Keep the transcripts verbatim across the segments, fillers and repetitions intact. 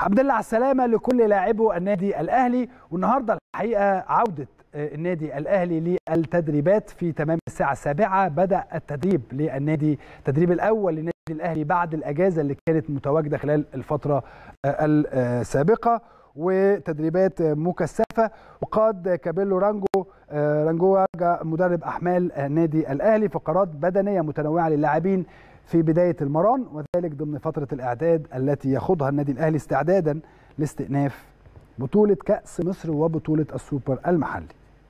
الحمد لله على السلامة لكل لاعبو النادي الأهلي. والنهاردة الحقيقة عودة النادي الأهلي للتدريبات في تمام الساعة السابعة. بدأ التدريب للنادي التدريب الأول للنادي الأهلي بعد الأجازة اللي كانت متواجدة خلال الفترة السابقة، وتدريبات مكثفة. وقاد كابيلو رانجو رانجو مدرب أحمال النادي الأهلي فقرات بدنية متنوعة للاعبين في بداية المران، وذلك ضمن فترة الإعداد التي يخوضها النادي الأهلي استعدادا لاستئناف بطولة كأس مصر وبطولة السوبر المحلي.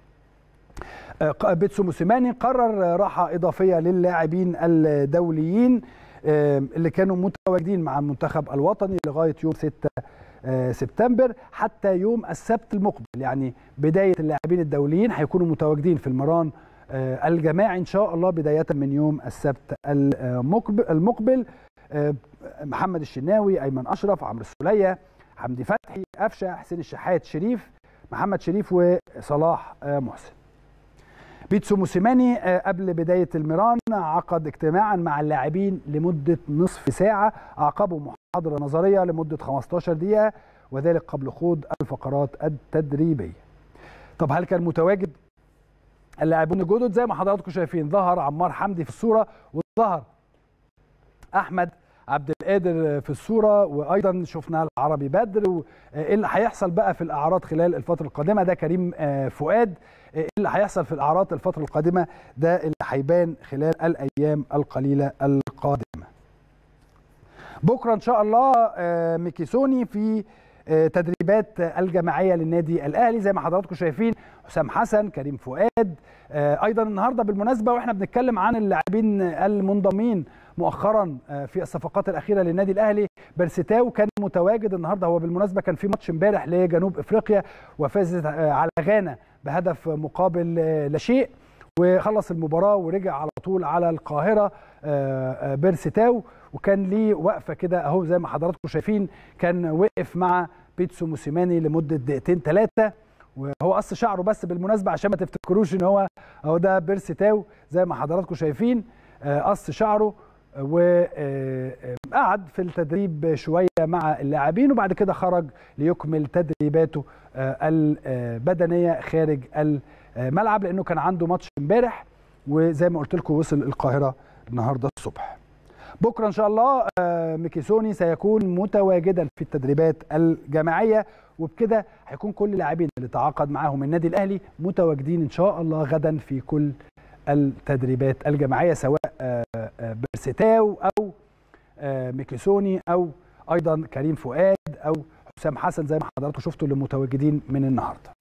بيتسو موسيماني قرر راحة إضافية للاعبين الدوليين اللي كانوا متواجدين مع المنتخب الوطني لغاية يوم ستة سبتمبر حتى يوم السبت المقبل. يعني بداية اللاعبين الدوليين هيكونوا متواجدين في المران الجماعي إن شاء الله بداية من يوم السبت المقبل. محمد الشناوي، أيمن أشرف، عمرو السولية، حمدي فتحي، قفشة، حسين الشحات، شريف، محمد شريف، وصلاح محسن. بيتسو موسيماني قبل بداية المران عقد اجتماعا مع اللاعبين لمدة نصف ساعة، عقبوا محاضرة نظرية لمدة خمستاشر دقيقة، وذلك قبل خوض الفقرات التدريبية. طب هل كان متواجد اللاعبون الجدد؟ زي ما حضراتكم شايفين ظهر عمار حمدي في الصورة، وظهر أحمد عبد القادر في الصورة، وأيضا شفنا العربي بدر. وإيه اللي هيحصل بقى في الأعراض خلال الفترة القادمة؟ ده كريم فؤاد. إيه اللي هيحصل في الأعراض الفترة القادمة؟ ده اللي هيبان خلال الأيام القليلة القادمة. بكرة إن شاء الله ميكيسوني في تدريبات الجماعية للنادي الأهلي زي ما حضراتكم شايفين، حسام حسن، كريم فؤاد. أيضا النهاردة بالمناسبة وإحنا بنتكلم عن اللاعبين المنضمين مؤخرا في الصفقات الأخيرة للنادي الأهلي، بيرسيتاو كان متواجد النهاردة. هو بالمناسبة كان في ماتش امبارح لجنوب إفريقيا وفازت على غانا بهدف مقابل لا شيء، وخلص المباراة ورجع على طول على القاهرة بيرسيتاو، وكان ليه وقفة كده أهو زي ما حضراتكم شايفين. كان وقف مع بيتسو موسيماني لمدة دقيقتين ثلاثة، وهو قص شعره بس بالمناسبة عشان ما تفتكروش ان هو اهو ده بيرسيتاو زي ما حضراتكم شايفين. قص شعره وقعد في التدريب شوية مع اللاعبين، وبعد كده خرج ليكمل تدريباته البدنية خارج الملعب لأنه كان عنده ماتش امبارح، وزي ما قلت لكم وصل القاهرة النهاردة الصبح. بكرة إن شاء الله ميكيسوني سيكون متواجدا في التدريبات الجماعية، وبكده هيكون كل اللاعبين اللي تعاقد معاهم النادي الأهلي متواجدين إن شاء الله غدا في كل التدريبات الجماعية، سواء بيرسيتاو أو ميكيسوني أو أيضا كريم فؤاد أو حسام حسن زي ما حضراتكم شفتوا اللي متواجدين من النهارده.